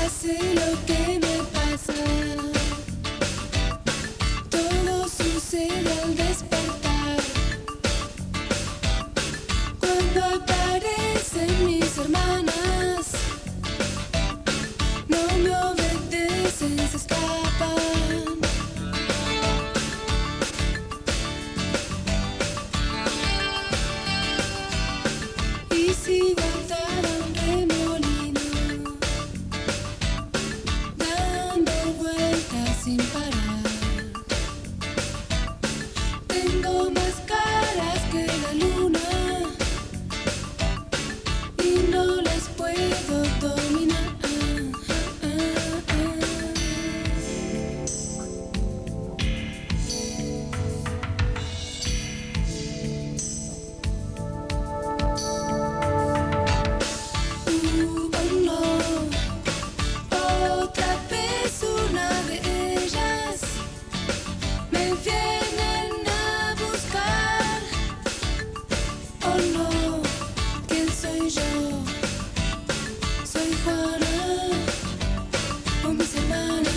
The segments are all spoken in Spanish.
Pase lo que me pasa, todo sucede al despertar. Cuando aparecen mis hermanas, no me obedecen, se escapan. Y sigo atada a un remolino, dando vueltas sin parar. Tengo más caras que la luna y no las puedo dominar. Oh no, otra vez una de ellas me vienen a buscar. Oh no, ¿quién soy yo? Soy Juana o mis hermanas.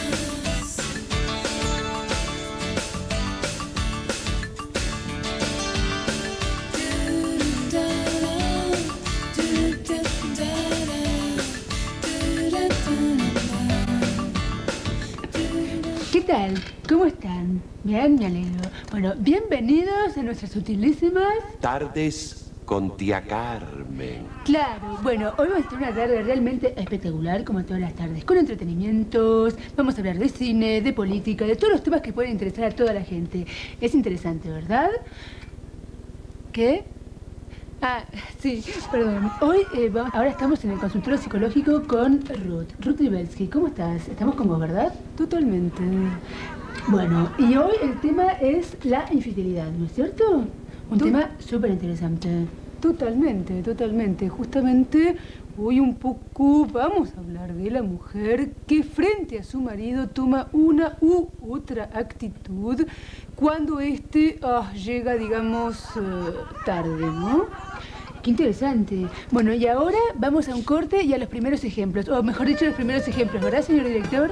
¿Qué tal? ¿Cómo están? Bien, me alegro. Bueno, bienvenidos a nuestras sutilísimas... Tardes con tía Carmen. Claro, bueno, hoy vamos a tener una tarde realmente espectacular, como todas las tardes, con entretenimientos, vamos a hablar de cine, de política, de todos los temas que pueden interesar a toda la gente. Es interesante, ¿verdad? ¿Qué? Ah, sí, perdón. Hoy, ahora estamos en el consultorio psicológico con Ruth Ribelsky. ¿Cómo estás? Estamos con vos, ¿verdad? Totalmente. Bueno, y hoy el tema es la infidelidad, ¿no es cierto? Un tema súper interesante. Totalmente, totalmente. Justamente hoy un poco vamos a hablar de la mujer que frente a su marido toma una u otra actitud cuando éste llega, digamos, tarde, ¿no? Qué interesante. Bueno, y ahora vamos a un corte y a los primeros ejemplos. O mejor dicho, los primeros ejemplos, ¿verdad, señor director?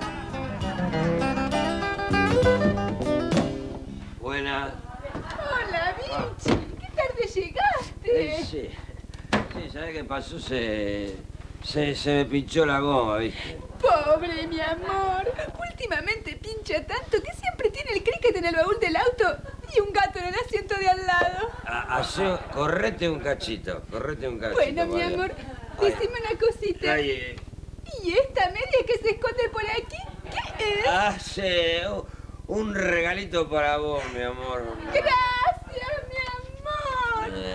Buenas. Hola, Vinci. ¿Qué tarde llegaste? Sí. Sí, ¿sabes qué pasó? Se me pinchó la goma, ¿viste? Pobre mi amor. Últimamente pincha tanto que siempre tiene el cricket en el baúl del auto y un gato en el asiento de al lado. Correte un cachito. Bueno, mi amor, decime una cosita. Ay, ¿Y esta media que se esconde por aquí? ¿Qué es? Un regalito para vos, mi amor. Gracias, mi amor.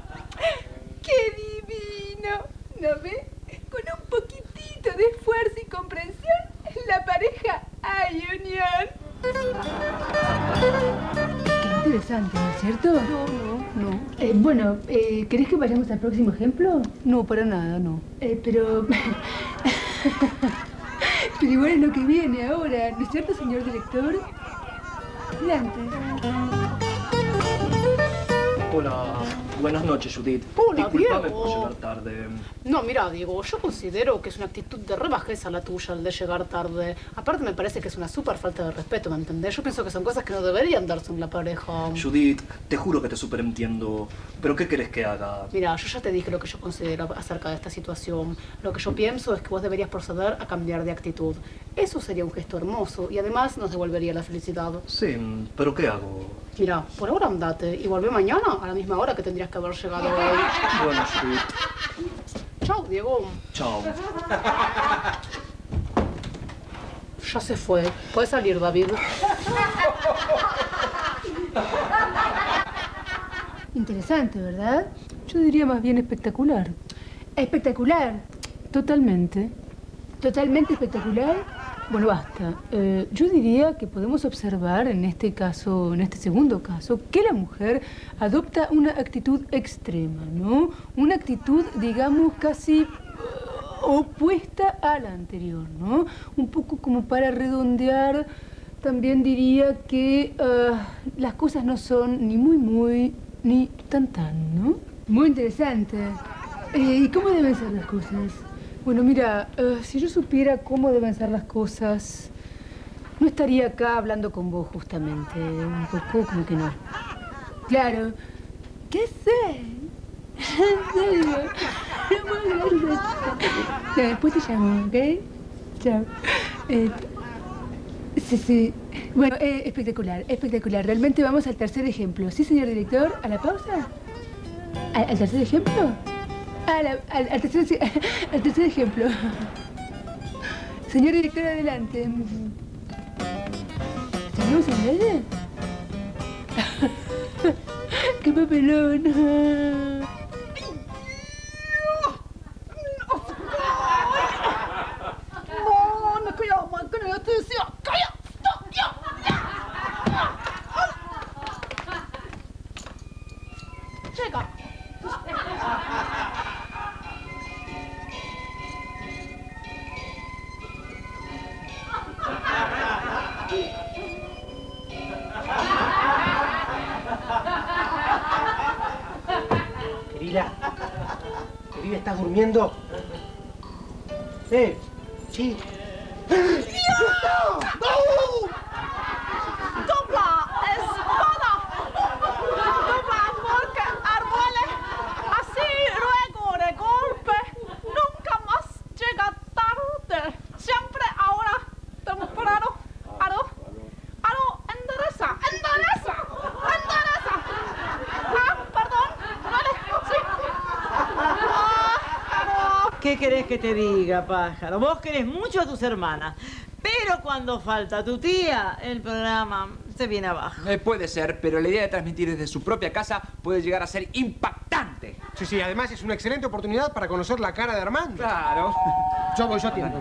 ¡Qué divino! ¿No ves? Con un poquitito de esfuerzo y comprensión, la pareja hay unión. Qué interesante, ¿no es cierto? No. Bueno, ¿querés que vayamos al próximo ejemplo? No, para nada, no. Pero igual es lo que viene ahora, ¿no es cierto, señor director? Adelante. Hola, buenas noches, Judith. Hola, Disculpame Diego. por llegar tarde. No, mira, Diego, yo considero que es una actitud de rebajeza la tuya el de llegar tarde. Aparte me parece que es una súper falta de respeto, ¿me entendés? Yo pienso que son cosas que no deberían darse en la pareja. Judith, te juro que te superentiendo. ¿Pero qué querés que haga? Mira, yo ya te dije lo que yo considero acerca de esta situación. Lo que yo pienso es que vos deberías proceder a cambiar de actitud. Eso sería un gesto hermoso y además nos devolvería la felicidad. Sí, pero ¿qué hago? Mira, por ahora andate y volvé mañana a la misma hora que tendrías que haber llegado hoy. Bueno, Judith. Chao, Diego. Chao. Ya se fue. Puedes salir, David. Interesante, ¿verdad? Yo diría más bien espectacular. Espectacular. Totalmente. Totalmente espectacular. Bueno, basta. Yo diría que podemos observar en este caso, en este segundo caso, que la mujer adopta una actitud extrema, ¿no? Una actitud, digamos, casi opuesta a la anterior, ¿no? Un poco como para redondear, también diría que las cosas no son ni muy, ni tan, ¿no? Muy interesante. ¿Y cómo deben ser las cosas? Bueno, mira, si yo supiera cómo deben ser las cosas, no estaría acá hablando con vos justamente. Un poco como que no. Claro. ¿Qué sé? En serio. No, después te llamo, ¿ok? Chao. Sí. Bueno, espectacular, espectacular. Realmente vamos al tercer ejemplo. ¿Sí, señor director? ¿A la pausa? ¿Al tercer ejemplo? Al tercer ejemplo. Señor director, adelante. ¿Tenemos en aire? ¡Qué papelón! Llega. Querida, ¿estás durmiendo? Sí. ¡Dobla espada! ¡Dobla porque árboles! Así luego de golpe nunca más llega tarde. Siempre ahora temprano. Aló, endereza. Ah, perdón. ¿Qué querés que te diga, pájaro? Vos querés mucho a tus hermanas, pero cuando falta tu tía, el programa se viene abajo. Puede ser, pero la idea de transmitir desde su propia casa puede llegar a ser impactante. Sí, además es una excelente oportunidad para conocer la cara de Armando. Claro. Yo atiendo.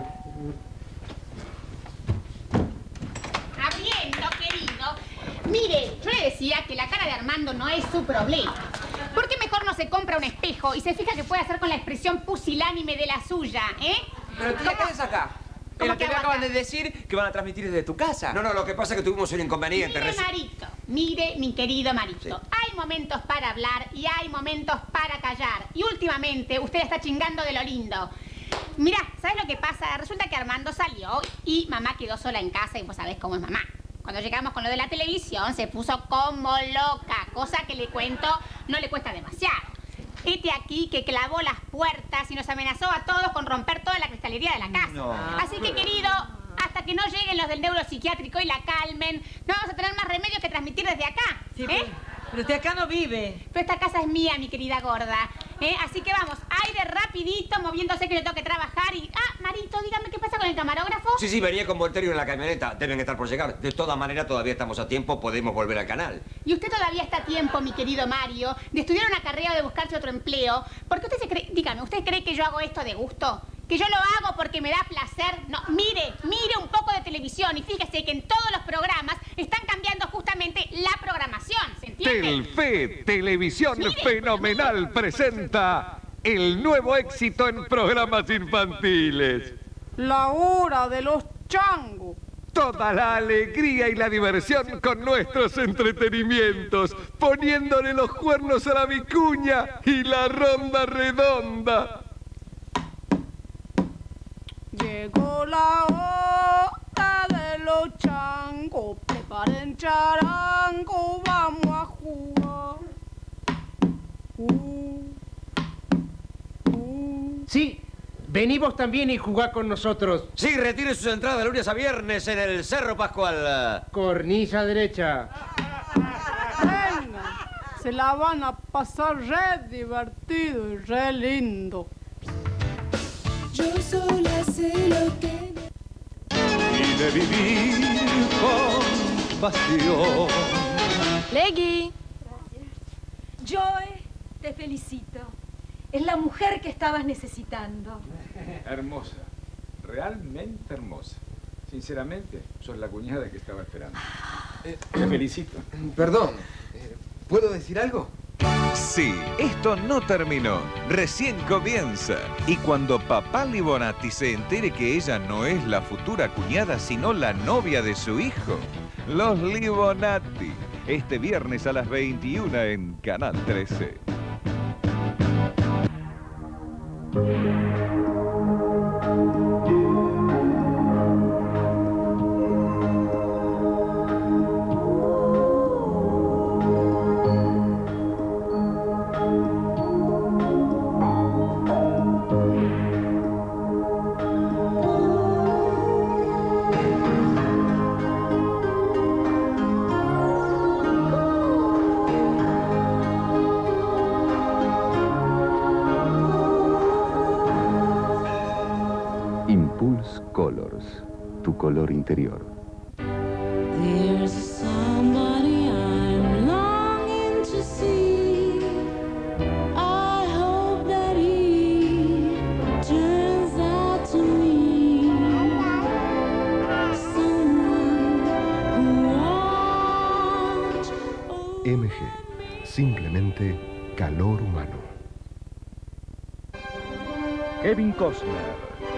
Habiendo, querido. Mire, yo le decía que la cara de Armando no es su problema. ¿Por qué mejor no se compra un espejo y se fija qué puede hacer con la expresión pusilánime de la suya, Pero tía, ¿qué haces acá? ¿Cómo Pero que te hago acaban acá? de decir que van a transmitir desde tu casa. No, lo que pasa es que tuvimos un inconveniente. Mire, mi querido Marito. Sí. Hay momentos para hablar y hay momentos para callar. Y últimamente usted está chingando de lo lindo. Mirá, ¿sabes lo que pasa? Resulta que Armando salió y mamá quedó sola en casa y vos sabés cómo es mamá. Cuando llegamos con lo de la televisión se puso como loca, cosa que le cuento no le cuesta demasiado. Este aquí que clavó las puertas y nos amenazó a todos con romper toda la cristalería de la casa. No. Así que, querido, hasta que no lleguen los del neuropsiquiátrico y la calmen, no vamos a tener más remedio que transmitir desde acá. Sí, pero usted acá no vive. Pero esta casa es mía, mi querida gorda. Así que vamos, aire rapidito, moviéndose que yo tengo que trabajar y... Ah, Marito, dígame qué pasa con el camarógrafo. Sí, venía con Volterio en la camioneta. Deben estar por llegar. De todas maneras, todavía estamos a tiempo. Podemos volver al canal. Y usted todavía está a tiempo, mi querido Mario, de estudiar una carrera o de buscarse otro empleo. Porque usted se cree... Dígame, ¿usted cree que yo hago esto de gusto? ¿Que yo lo hago porque me da placer? No, mire un poco de televisión y fíjese que en todos los programas están cambiando justamente la programación, ¿se entiende? Telefe, Televisión Fenomenal, presenta el nuevo éxito en programas infantiles. La hora de los changos. Toda la alegría y la diversión con nuestros entretenimientos, poniéndole los cuernos a la vicuña y la ronda redonda. Llegó la hora de los changos, preparen charango, vamos a jugar. Sí, vení vos también y jugá con nosotros. Sí, retire sus entradas de lunes a viernes en el Cerro Pascual. Cornisa derecha. Venga, se la van a pasar re divertido y re lindo. Yo sola sé lo que... Y de vivir con pasión. Legui. Joy, te felicito. Es la mujer que estabas necesitando. Hermosa, realmente hermosa. Sinceramente, sos la cuñada que estaba esperando. Te felicito. Perdón, ¿puedo decir algo? Sí, esto no terminó, recién comienza. Y cuando papá Libonati se entere que ella no es la futura cuñada, sino la novia de su hijo, los Libonati, este viernes a las 21 en Canal 13. tu color interior. There's somebody I'm longing to see. I hope that he turns out to me someone who wants. MG, simplemente calor humano. Kevin Costner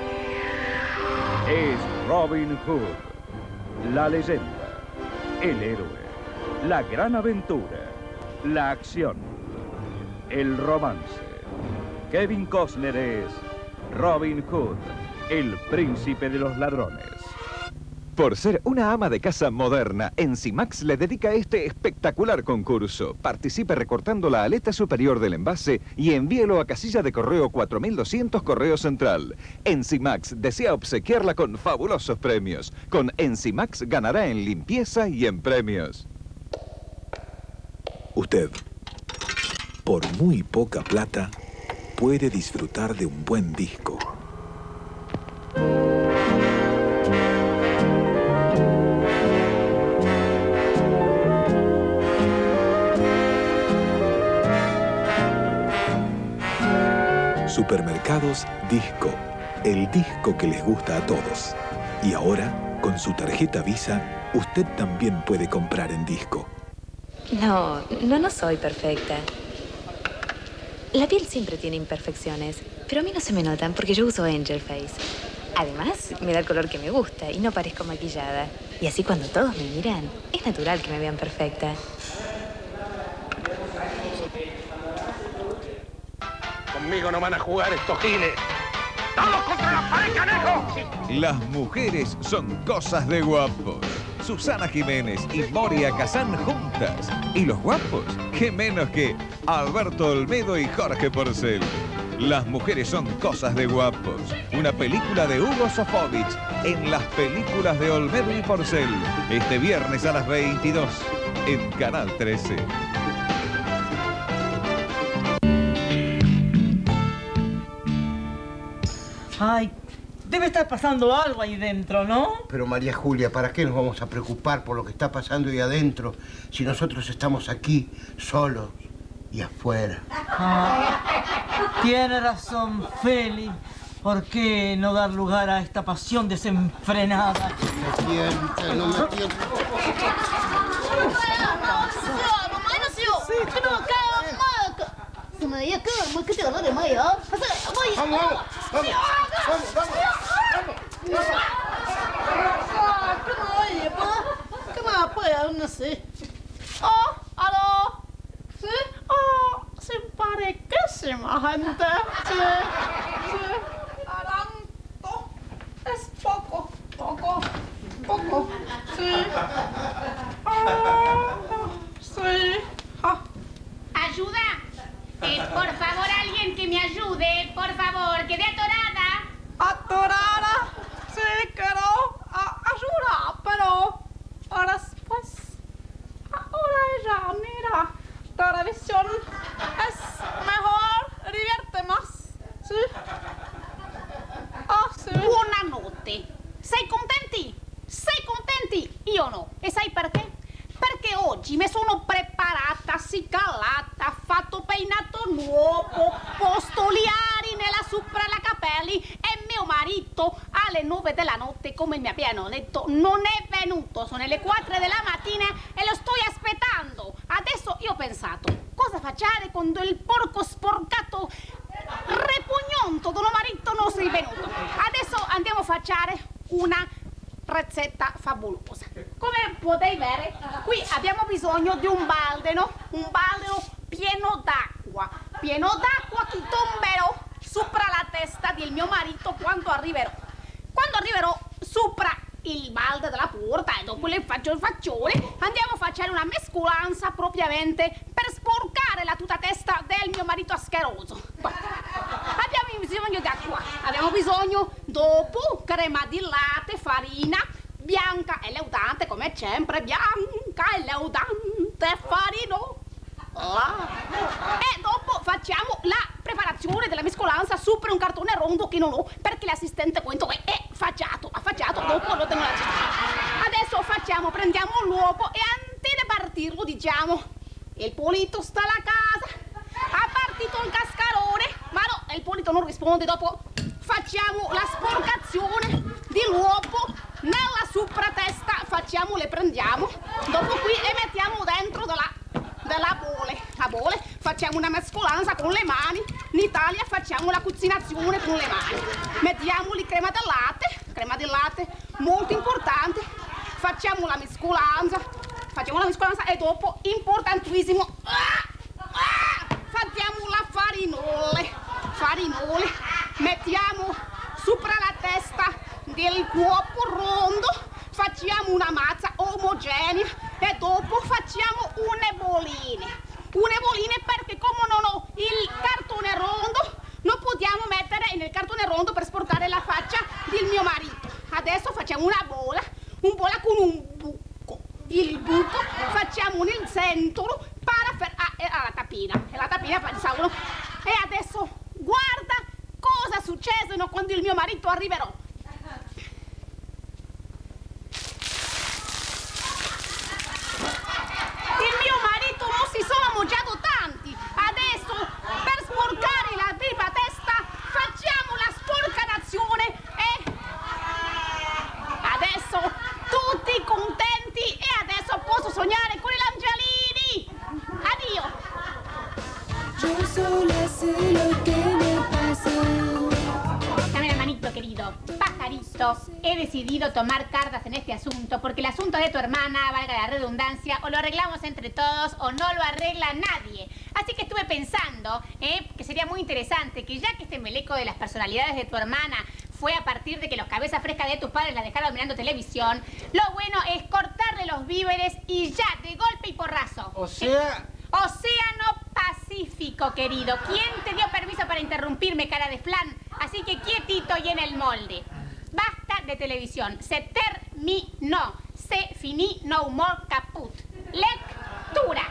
es Robin Hood, la leyenda, el héroe, la gran aventura, la acción, el romance. Kevin Costner es Robin Hood, el príncipe de los ladrones. Por ser una ama de casa moderna, Enzimax le dedica este espectacular concurso. Participe recortando la aleta superior del envase y envíelo a casilla de correo 4200 Correo Central. Enzimax desea obsequiarla con fabulosos premios. Con Enzimax ganará en limpieza y en premios. Usted, por muy poca plata, puede disfrutar de un buen disco. Supermercados Disco, el disco que les gusta a todos. Y ahora, con su tarjeta Visa, usted también puede comprar en Disco. No soy perfecta. La piel siempre tiene imperfecciones, pero a mí no se me notan porque yo uso Angel Face. Además, me da el color que me gusta y no parezco maquillada. Y así cuando todos me miran, es natural que me vean perfecta. Conmigo no van a jugar estos giles. ¡Todos contra la pared, canejo! Las mujeres son cosas de guapos. Susana Jiménez y Moria Kazán juntas. Y los guapos, qué menos que Alberto Olmedo y Jorge Porcel. Las mujeres son cosas de guapos. Una película de Hugo Sofovich en las películas de Olmedo y Porcel. Este viernes a las 22 en Canal 13. Ay, debe estar pasando algo ahí dentro, ¿no? Pero María Julia, ¿para qué nos vamos a preocupar por lo que está pasando ahí adentro si nosotros estamos aquí, solos y afuera? Tiene razón, Feli. ¿Por qué no dar lugar a esta pasión desenfrenada? Me tienta, no me tienta. Oh, aló. ¿Sí? Oh, simpaticísima gente. Sí, sí. Tanto. Es poco. Sí. Sí. ¿Ayuda? Por favor, alguien que me ayude. Por favor, quedé atorada. ¿Atorada? Sí, quiero ayuda, pero después. Ahora ella mira televisión. Es mejor, divierte más. ¿Sí? Sì. Buonanotte. Sei contenti? Io no. E sai perché? Perché oggi mi sono preparata, scalata, fatto peinato nuovo, posto gli ari nella sopra la capelli e mio marito alle 9 della notte, come mi abbiano detto, non è venuto. Sono le 4 della mattina e lo sto aspettando. Adesso io ho pensato, cosa facciare quando il porco sporcato repugnante del marito non sei venuto? Adesso andiamo a fare una ricetta favolosa. Come potete vedere, qui abbiamo bisogno di un balde, no? Un balde pieno d'acqua che tomberò sopra la testa del mio marito quando arriverò. Quando arriverò sopra il balde della porta e dopo le faccio il faccione, andiamo a fare una mescolanza propriamente per sporcare la tutta testa del mio marito asqueroso. Abbiamo bisogno di acqua, abbiamo bisogno dopo crema di latte, farina bianca e leudante come sempre, bianca e leudante, farino. E dopo facciamo la preparazione della mescolanza sopra un cartone rondo che non ho perché l'assistente quento è facciato. Ha mangiato, dopo lo tengo la cesta. Adesso prendiamo l'uovo e antes di partirlo diciamo, il Polito sta alla casa, ha partito il cascarone, ma no, il Polito non risponde, dopo facciamo la sporcazione dell'uovo nella sopratesta, le prendiamo, dopo qui e mettiamo dentro della bolle, facciamo una mescolanza con le mani, in Italia facciamo la cucinazione con le mani, mettiamo lì crema del latte, molto importante, facciamo la mescolanza e dopo, importantissimo, facciamo la farinole, mettiamo sopra la testa del cuopo rondo, facciamo una massa omogenea e dopo facciamo une boline perché come non ho il cartone rondo non possiamo mettere nel cartone rondo per sporcare la faccia del mio marito. Adesso facciamo una bolla con un buco, il buco facciamo nel centro la tapina facciamo, e adesso guarda cosa succede quando il mio marito arriverà. Il mio marito non si sono mangiato tanti. Adesso, per sporcare la prima testa, facciamo la sporcanazione e adesso tutti contenti e adesso posso sognare con gli angelini. Addio. Yo sola sé lo que me pasa. Dame la manito, querido. Pajarito, he decidido tomar cartas en este asunto porque el asunto de tu hermana, valga la redundancia, o lo arreglamos entre todos o no lo arregla nadie. Así que estuve pensando que sería muy interesante que ya que este meleco de las personalidades de tu hermana fue a partir de que los cabezas frescas de tus padres la dejaron mirando televisión, lo bueno es cortarle los víveres y ya, de golpe y porrazo. O sea... Océano Pacífico, querido. ¿Quién te dio permiso para interrumpirme, cara de flan? Así que quietito y en el molde. Basta de televisión. Se terminó. Se finí, no more caput. Lectura.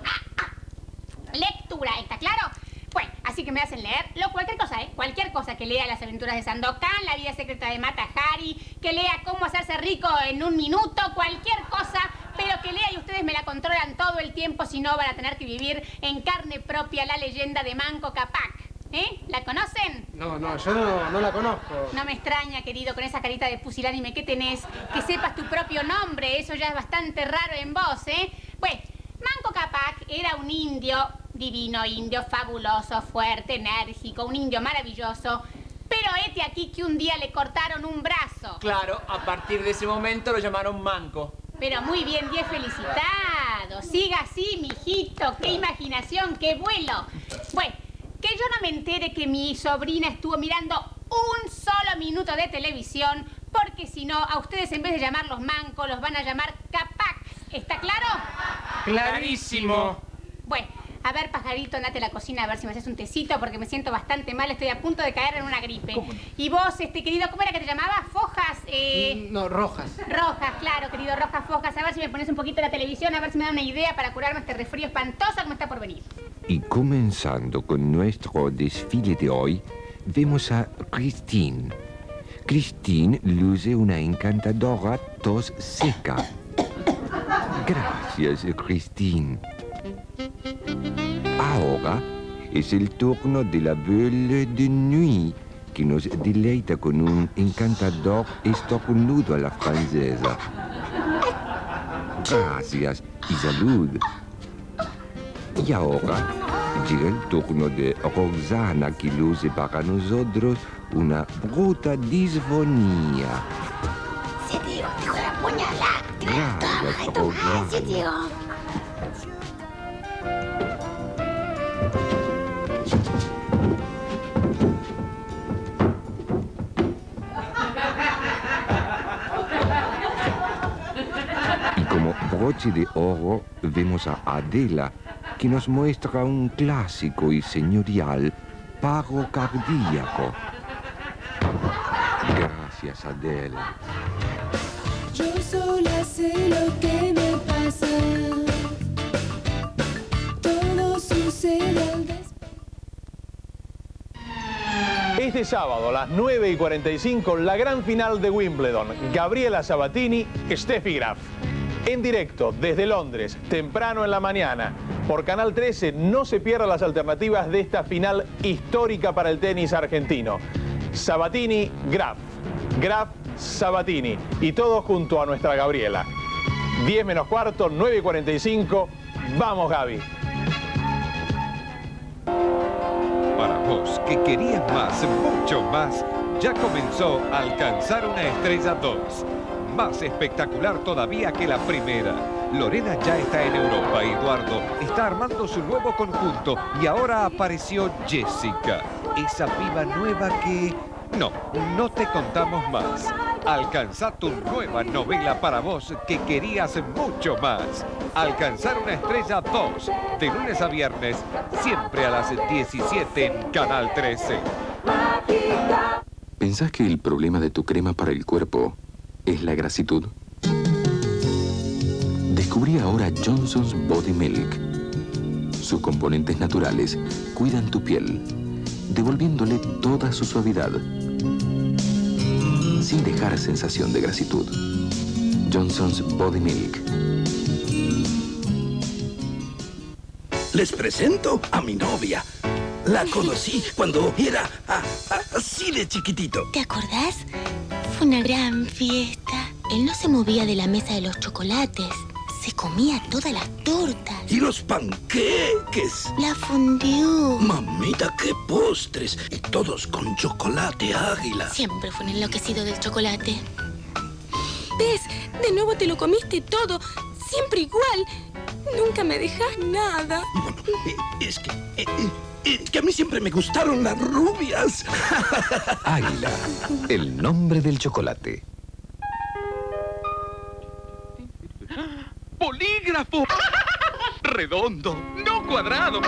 Lectura, ¿está claro? Bueno, así que me hacen leer cualquier cosa, cualquier cosa, que lea Las aventuras de Sandokan, La vida secreta de Mata Hari, que lea Cómo hacerse rico en un minuto, cualquier cosa, pero que lea y ustedes me la controlan todo el tiempo, si no van a tener que vivir en carne propia la leyenda de Manco Cápac. ¿La conocen? No, yo no la conozco. No me extraña, querido, con esa carita de pusilánime que tenés, que sepas tu propio nombre, eso ya es bastante raro en vos, Bueno, Manco Cápac era un indio divino, indio fabuloso, fuerte, enérgico, un indio maravilloso. Pero hete aquí que un día le cortaron un brazo. Claro, a partir de ese momento lo llamaron Manco. Pero muy bien, 10 felicitados. Siga así, mijito. Qué imaginación, qué vuelo. Bueno, que yo no me entere que mi sobrina estuvo mirando un solo minuto de televisión, porque si no, a ustedes en vez de llamarlos Manco, los van a llamar Cápac. ¿Está claro? Clarísimo. Bueno, a ver, pajarito, andate a la cocina a ver si me haces un tecito porque me siento bastante mal, estoy a punto de caer en una gripe. ¿Cómo? Y vos, querido, ¿cómo era que te llamabas? ¿Fojas? No, Rojas. Rojas, claro, querido, Rojas, Fojas. A ver si me pones un poquito la televisión, a ver si me da una idea para curarme este resfrío espantoso que me está por venir. Y comenzando con nuestro desfile de hoy, vemos a Christine. Christine luce una encantadora tos seca. Gracias, Christine. Ahora es el turno de la Belle de Nuit, que nos deleita con un encantador estornudo a la francesa. Gracias y salud. Y ahora llega el turno de Roxana, que luce para nosotros una bruta disfonía. Se digo, hijo de la puñalada. Gracias, Roxana. Se digo. Y como broche de oro vemos a Adela, que nos muestra un clásico y señorial paro cardíaco. Gracias, Adela. Yo sola sé lo que me pasa. Todo sucede al despertar. Es Este sábado a las 9:45, la gran final de Wimbledon. Gabriela Sabatini, Steffi Graf. En directo desde Londres, temprano en la mañana, por Canal 13. No se pierdan las alternativas de esta final histórica para el tenis argentino. Sabatini, Graf. Graf, Sabatini. Y todo junto a nuestra Gabriela. 10 menos cuarto, 9:45. Vamos, Gaby. Para vos, que querías más, mucho más, ya comenzó Alcanzar una Estrella 2. Más espectacular todavía que la primera. Lorena ya está en Europa, Eduardo está armando su nuevo conjunto y ahora apareció Jessica, esa piba nueva que... No te contamos más. Alcanza tu nueva novela para vos que querías mucho más. Alcanzar una Estrella 2, de lunes a viernes, siempre a las 17 en Canal 13. ¿Pensás que el problema de tu crema para el cuerpo es la grasitud? Descubrí ahora Johnson's Body Milk. Sus componentes naturales cuidan tu piel, devolviéndole toda su suavidad, sin dejar sensación de grasitud. Johnson's Body Milk. Les presento a mi novia. La conocí cuando era así de chiquitito. ¿Te acordás? Fue una gran fiesta. Él no se movía de la mesa de los chocolates. Se comía todas las tortas. Y los panqueques. La fondue. Mamita, qué postres. Y todos con chocolate águila. Siempre fue un enloquecido del chocolate. ¿Ves? De nuevo te lo comiste todo. Siempre igual. Nunca me dejas nada. Bueno, es que a mí siempre me gustaron las rubias. Águila, el nombre del chocolate. ¡Polígrafo! Redondo, no cuadrado.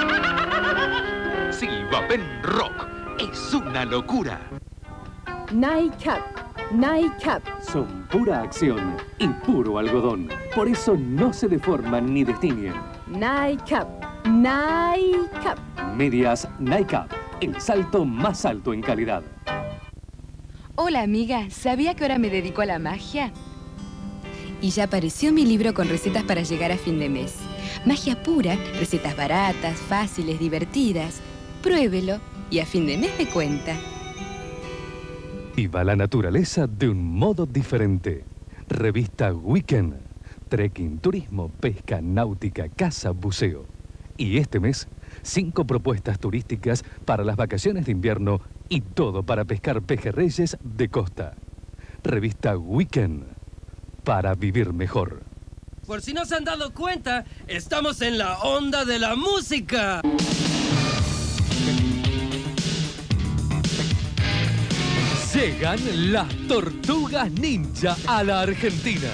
Silva Pen Rock es una locura. Nightcap. Son pura acción y puro algodón. Por eso no se deforman ni destiñen. Nightcap. Medias Nightcap, el salto más alto en calidad. Hola, amiga. ¿Sabía que ahora me dedico a la magia? Y ya apareció mi libro con recetas para llegar a fin de mes. Magia pura, recetas baratas, fáciles, divertidas. Pruébelo y a fin de mes me cuenta. Viva la naturaleza de un modo diferente. Revista Weekend. Trekking, turismo, pesca, náutica, caza, buceo. Y este mes, 5 propuestas turísticas para las vacaciones de invierno y todo para pescar pejerreyes de costa. Revista Weekend. Para vivir mejor. Por si no se han dado cuenta, estamos en la onda de la música. Llegan las Tortugas Ninja a la Argentina.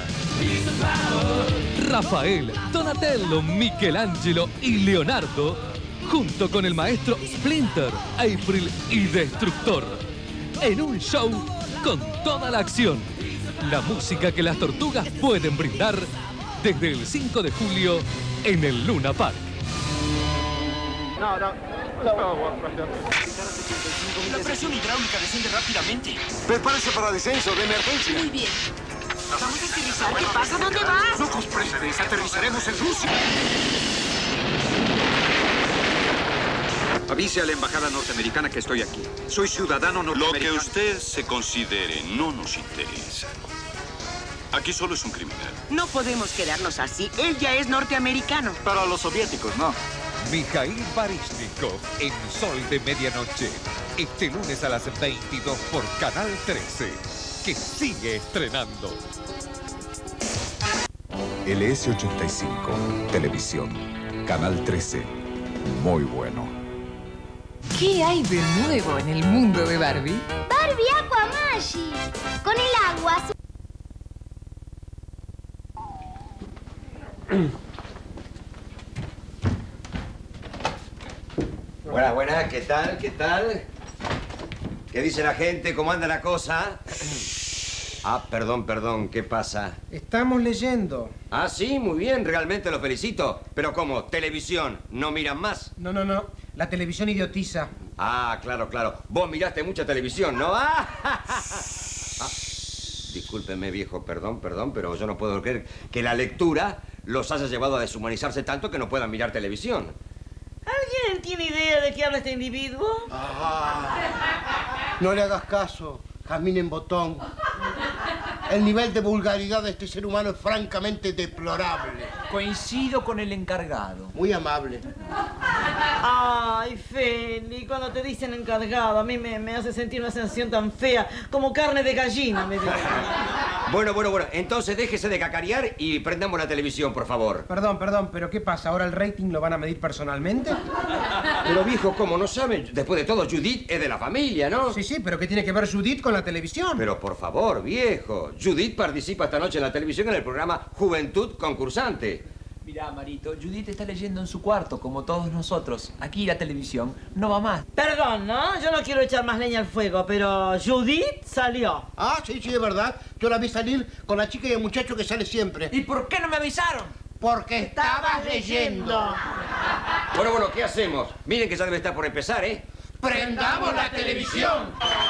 Rafael, Donatello, Michelangelo y Leonardo, junto con el maestro Splinter, April y Destructor, en un show con toda la acción. La música que las tortugas pueden brindar desde el 5 de julio en el Luna Park. La presión hidráulica desciende rápidamente. Prepárese para descenso de emergencia. Muy bien. Vamos a aterrizar. ¿Qué pasa? ¿Dónde vas? Locos precedentes, aterrizaremos en Rusia. Avise a la embajada norteamericana que estoy aquí. Soy ciudadano norteamericano. Lo que usted se considere no nos interesa. Aquí solo es un criminal. No podemos quedarnos así. Él ya es norteamericano. Para los soviéticos, no. Mikhail Baryshnikov en Sol de Medianoche. Este lunes a las 22 por Canal 13, que sigue estrenando. LS85, televisión, Canal 13, muy bueno. ¿Qué hay de nuevo en el mundo de Barbie? Barbie Aqua Magic. Con el agua. Buenas, ¿qué tal? ¿Qué tal? ¿Qué dice la gente? ¿Cómo anda la cosa? Ah, perdón, ¿qué pasa? Estamos leyendo. Ah, sí, muy bien, realmente lo felicito. Pero ¿cómo? ¿Televisión? ¿No miran más? No. La televisión idiotiza. Ah, claro, claro. Vos miraste mucha televisión, ¿no? Discúlpeme, viejo, perdón, pero yo no puedo creer que la lectura los haya llevado a deshumanizarse tanto que no puedan mirar televisión. ¿Alguien tiene idea de qué habla este individuo? No le hagas caso, Jazmín en Botón. El nivel de vulgaridad de este ser humano es francamente deplorable. Coincido con el encargado. Muy amable. Ay, Feli, cuando te dicen encargado, a mí me hace sentir una sensación tan fea como carne de gallina, me dice. Bueno, entonces déjese de cacarear y prendamos la televisión, por favor. Perdón, pero ¿qué pasa? ¿Ahora el rating lo van a medir personalmente? Pero viejo, ¿cómo no saben? Después de todo, Judith es de la familia, ¿no? Sí, pero ¿qué tiene que ver Judith con la televisión? Pero por favor, viejo. Judith participa esta noche en la televisión en el programa Juventud Concursante. Mirá, Marito, Judith está leyendo en su cuarto, como todos nosotros. Aquí la televisión no va más. Perdón, ¿no? Yo no quiero echar más leña al fuego, pero Judith salió. Ah, sí, es verdad. Yo la vi salir con la chica y el muchacho que sale siempre. ¿Y por qué no me avisaron? Porque estabas leyendo. Bueno, ¿qué hacemos? Miren que ya debe estar por empezar, ¿eh? ¡Prendamos la televisión!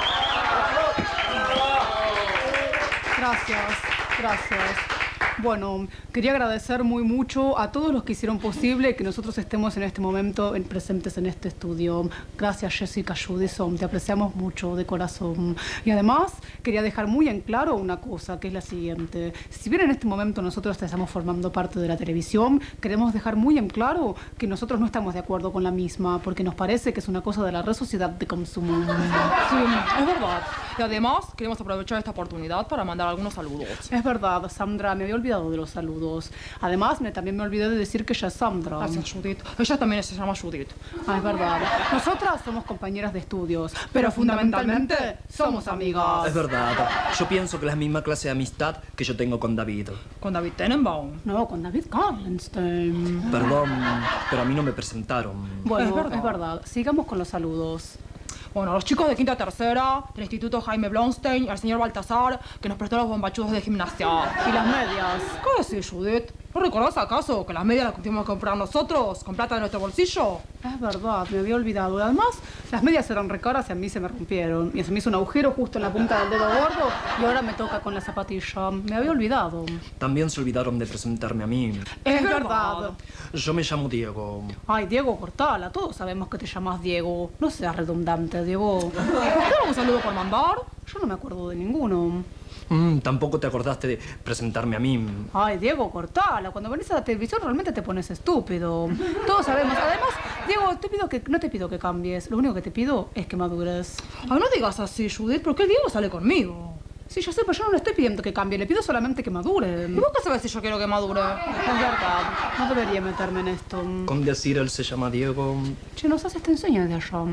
Gracias. Bueno, quería agradecer muy mucho a todos los que hicieron posible que nosotros estemos en este momento presentes en este estudio. Gracias, Jessica Judison, te apreciamos mucho de corazón. Y además, quería dejar muy en claro una cosa, que es la siguiente. Si bien en este momento nosotros estamos formando parte de la televisión, queremos dejar muy en claro que nosotros no estamos de acuerdo con la misma, porque nos parece que es una cosa de la sociedad de consumo. Sí, es verdad. Y además, queremos aprovechar esta oportunidad para mandar algunos saludos. Es verdad, Sandra, me había olvidado de los saludos. Además, también me olvidé de decir que ella es Sandra. Gracias, Judith. Ella también se llama Judith. Es verdad. Nosotras somos compañeras de estudios, pero fundamentalmente somos amigas. Es verdad. Yo pienso que es la misma clase de amistad que yo tengo con David. ¿Con David Tenenbaum? No, con David Karlenstein. Perdón, pero a mí no me presentaron. Bueno, es verdad. Sigamos con los saludos. Bueno, a los chicos de quinta tercera, del Instituto Jaime Blonstein, al señor Baltasar, que nos prestó los bombachudos de gimnasia. ¿Y las medias? ¿Qué decís, Judith? ¿No recordás acaso que las medias las tuvimos que comprar nosotros, con plata de nuestro bolsillo? Es verdad, me había olvidado. Además, las medias eran recaras y a mí se me rompieron. Y se me hizo un agujero justo en la punta del dedo gordo y ahora me toca con la zapatilla. Me había olvidado. También se olvidaron de presentarme a mí. Es verdad. Yo me llamo Diego. Ay, Diego Cortala, todos sabemos que te llamas Diego. No seas redundante, Diego. ¿Por qué un saludo por mandar? Yo no me acuerdo de ninguno. Tampoco te acordaste de presentarme a mí. Ay, Diego Cortala, cuando venís a la televisión realmente te pones estúpido. Todos sabemos. Además, Diego, no te pido que cambies. Lo único que te pido es que madures. Ay, no digas así, Judith, porque el Diego sale conmigo. Sí, yo sé, pero yo no le estoy pidiendo que cambie. Le pido solamente que madure. ¿Y vos qué sabés si yo quiero que madure? Es verdad. No debería meterme en esto. Con decir él se llama Diego. Che, nos haces te enseña de allá.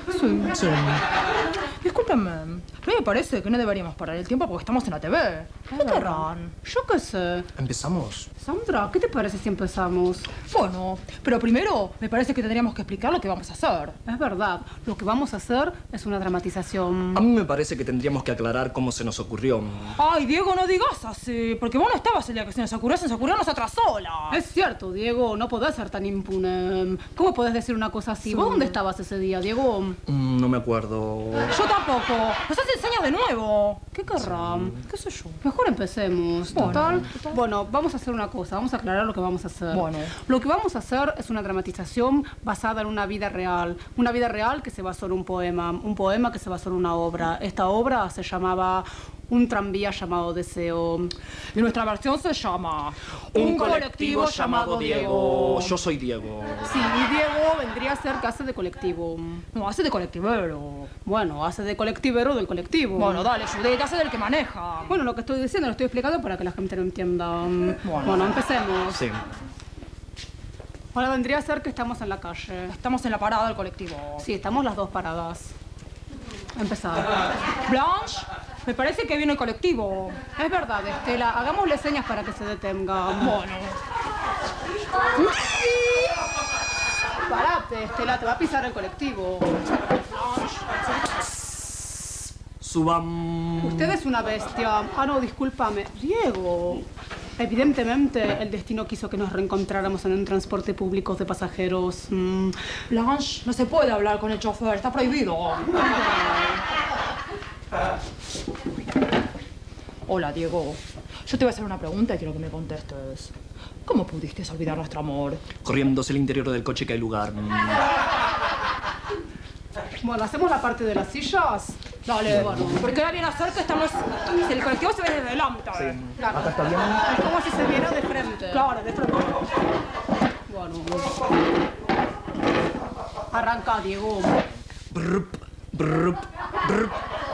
Sí. Discúlpenme, pero me parece que no deberíamos parar el tiempo porque estamos en la TV. ¿Qué querrán? Yo qué sé. ¿Empezamos? Sandra, ¿qué te parece si empezamos? Bueno, pero primero me parece que tendríamos que explicar lo que vamos a hacer. Es verdad. Lo que vamos a hacer es una dramatización. A mí me parece que tendríamos que aclarar cómo se nos ocurrió. Ay, Diego, no digas así, porque vos no estabas el día que se nos ocurrió a nosotras solas. Es cierto, Diego, no podés ser tan impune. ¿Cómo podés decir una cosa así? Sí. ¿Vos dónde estabas ese día, Diego? No me acuerdo. Yo tampoco. Nos hace señas de nuevo. ¿Qué querrán? Sí. ¿Qué sé yo? Mejor empecemos. Total. Bueno, vamos a hacer una cosa. Vamos a aclarar lo que vamos a hacer. Bueno. Lo que vamos a hacer es una dramatización basada en una vida real. Una vida real que se basó en un poema. Un poema que se basó en una obra. Esta obra se llamaba Un tranvía llamado Deseo. Y nuestra versión se llama Un colectivo llamado Diego. Yo soy Diego. Sí, y Diego vendría a ser que hace de colectivo. No, hace de colectivero. Bueno, hace de colectivero del colectivo. Bueno, dale, Judith, hace del que maneja. Bueno, lo que estoy diciendo lo estoy explicando para que la gente lo entienda. Bueno, empecemos. Sí. Ahora vendría a ser que estamos en la calle. Estamos en la parada del colectivo. Sí, estamos las dos paradas. Empezar. Blanche, me parece que viene el colectivo. Es verdad, Estela. Hagámosle señas para que se detenga. Bueno. Parate, Estela. Te va a pisar el colectivo. Suban. Usted es una bestia. Ah, no, discúlpame. Diego. Evidentemente, el destino quiso que nos reencontráramos en un transporte público de pasajeros. Blanche, no se puede hablar con el chofer, está prohibido. Hola, Diego. Yo te voy a hacer una pregunta y quiero que me contestes. ¿Cómo pudiste olvidar nuestro amor? Corriendo hacia el interior del coche que hay lugar. Bueno, ¿hacemos la parte de las sillas? Dale, bueno. Porque queda bien hacer que estamos... Si el colectivo se ve desde delante. Sí. Claro. Acá está bien. Es como si se viera de frente. Claro, de frente. Bueno. Arranca, Diego. Brup, brup, brup.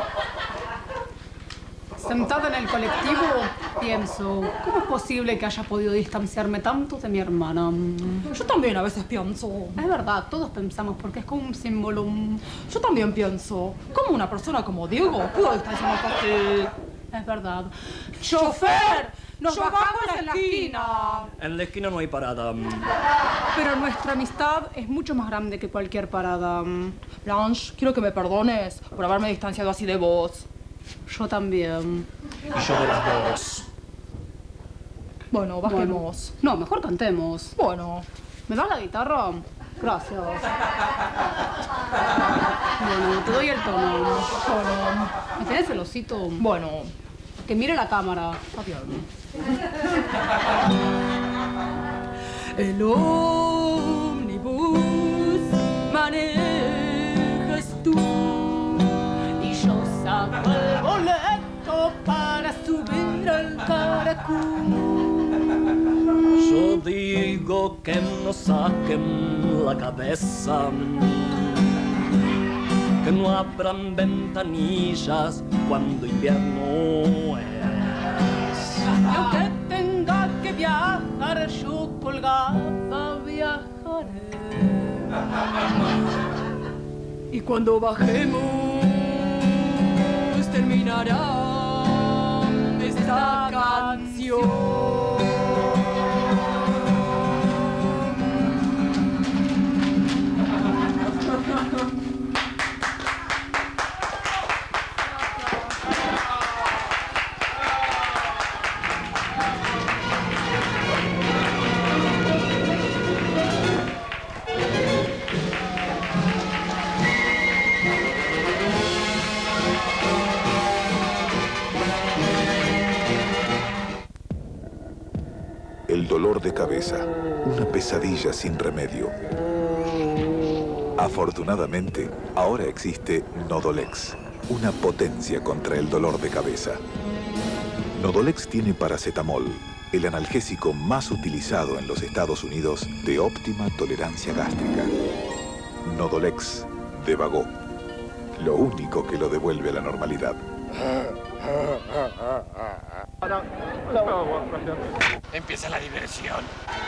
Sentada en el colectivo, pienso, ¿cómo es posible que haya podido distanciarme tanto de mi hermana? Yo también a veces pienso. Es verdad, todos pensamos porque es como un símbolo. Yo también pienso, ¿cómo una persona como Diego pudo distanciarme así? Es verdad. ¡Chofer! ¡Nos bajamos en la esquina! En la esquina no hay parada. Pero nuestra amistad es mucho más grande que cualquier parada. Blanche, quiero que me perdones por haberme distanciado así de vos. Yo también. Y yo de las dos. Bueno, bajemos. No, mejor cantemos. Bueno. ¿Me das la guitarra? Gracias. Bueno, te doy el tono. Bueno. ¿Me tenés celosito? Bueno. Que mire la cámara. Está bien. El ómnibus manejas tú. Saco el boleto para subir al Caracol. Yo digo que nos saquen la cabeza, que no abran ventanillas cuando invierno es. Y aunque tenga que viajar, yo colgada viajaré. Y cuando bajemos terminará esta canción. El dolor de cabeza, una pesadilla sin remedio. Afortunadamente, ahora existe Nodolex, una potencia contra el dolor de cabeza. Nodolex tiene paracetamol, el analgésico más utilizado en los Estados Unidos de óptima tolerancia gástrica. Nodolex de Bagó, lo único que lo devuelve a la normalidad. Empieza la diversión.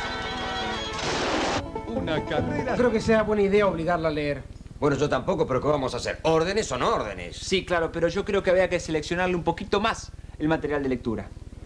Una carrera. Creo que sea buena idea obligarla a leer. Bueno, yo tampoco, pero ¿qué vamos a hacer? ¿Órdenes son órdenes? Sí, claro, pero yo creo que había que seleccionarle un poquito más el material de lectura.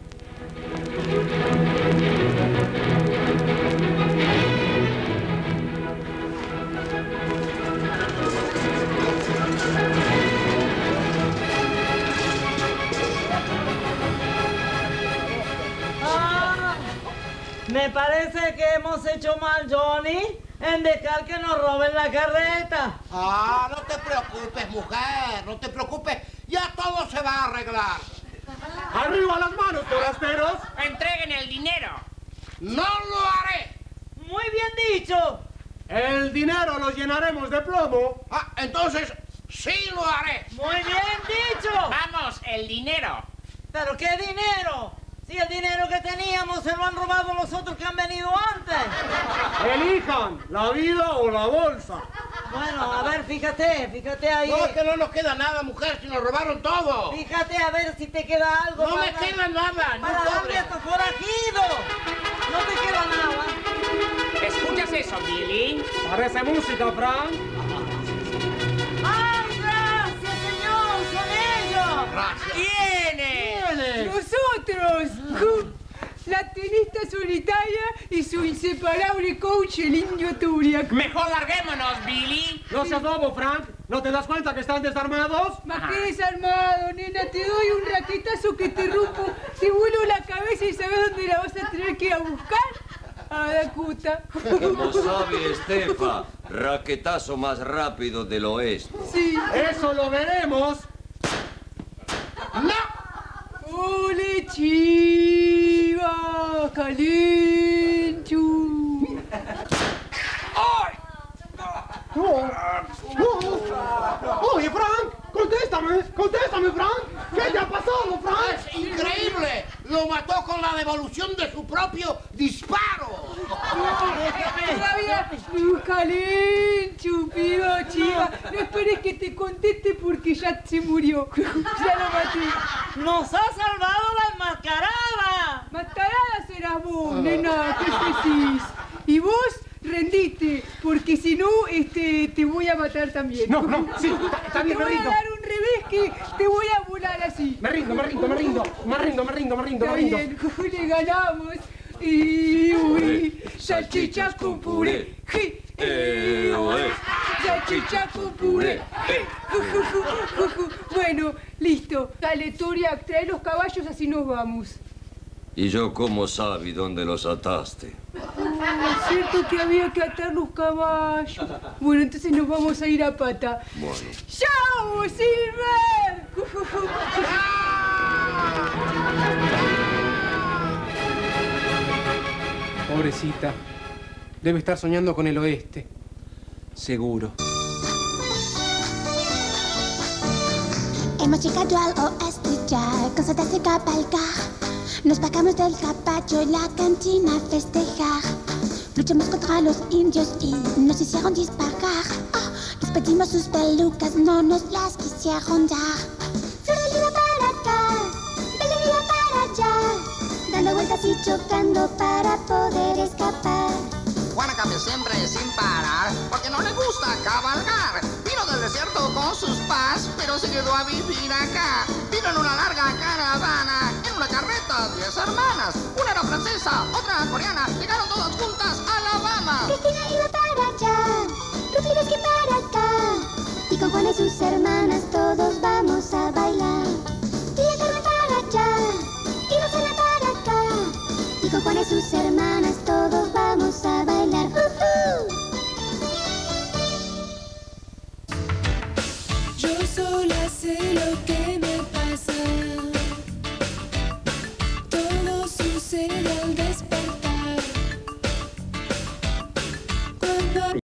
Me parece que hemos hecho mal, Johnny, en dejar que nos roben la carreta. Ah, no te preocupes, mujer, no te preocupes. Ya todo se va a arreglar. ¡Arriba las manos, forasteros! ¡Entreguen el dinero! ¡No lo haré! Muy bien dicho. El dinero lo llenaremos de plomo. Ah, entonces sí lo haré. Muy bien dicho. ¡Vamos, el dinero! ¿Pero qué dinero? Si el dinero que teníamos se lo han robado los otros que han venido antes. Elijan la vida o la bolsa. Bueno, a ver, fíjate ahí. No, es que no nos queda nada, mujer, si nos robaron todo. Fíjate a ver si te queda algo. No me queda nada, para darle a estos forajidos. No te queda nada. ¿Escuchas eso, Billy? Parece música, Frank. ¡Ay, gracias, señor! ¡Son ellos! Gracias. ¿Quiénes? ¡Nosotros! la tenista solitaria y su inseparable coach, el indio Turiak. Mejor larguémonos, Billy. No seas bobo, Frank. ¿No te das cuenta que están desarmados? ¿Más que desarmado, nena? Te doy un raquetazo que te rompo, te vuelo la cabeza y ¿sabes dónde la vas a tener que ir a buscar? A Dakota. Como sabe Estefa, raquetazo más rápido del oeste. Sí. Eso lo veremos. ¡No! ¡Ole, Chivas! ¡Calenchu! ¡Ay! Oye, Frank, contéstame, Frank. ¿Qué te ha pasado, Frank? ¡Es increíble! Lo mató con la devolución de su propio disparo. Todavía, Calenchu, pido, Chiva. No esperes que te conteste porque ya se murió. Ya lo maté. ¡Nos ha salvado la enmascarada! Mascarada serás vos, nena, ¿qué decís? Y vos rendiste, porque si no, te voy a matar también. No, sí, está bien, me rindo. Te voy a dar un revés que te voy a volar así. Me rindo. Está bien, le ganamos. Y uy, salchicha con puré. Salchicha con puré. Bueno, listo. Dale, Turiak, trae los caballos, así nos vamos. ¿Y yo cómo sabe dónde los ataste? Es cierto que había que atar los caballos. Bueno, entonces nos vamos a ir a pata. Bueno. ¡Chao, Silver! Pobrecita. Debe estar soñando con el oeste. Seguro. Hemos llegado al oeste ya, cansadas de cabalgar. Nos bajamos del caballo y la cantina a festejar. Luchamos contra los indios y nos hicieron disparar. Oh, les pedimos sus pelucas, no nos las quisieron dar. Floralina para acá, Belina para allá, dando vueltas y chocando para poder escapar. Juana cambia siempre sin parar, porque no le gusta cabalgar. Vino del desierto con sus pas, pero se quedó a vivir acá. Vino en una larga caravana, en una carreta 10 hermanas. Una era francesa, otra coreana, llegaron todas juntas a Alabama. Cristina iba para allá, Rufinesque para acá, y con Juan y sus hermanas todos vamos a bailar. Tía Carmen para allá, y Rosana para acá, y con Juan y sus hermanas todos vamos a bailar. Yo sola sé lo que me pasa. Todo sucede al despertar. Cuando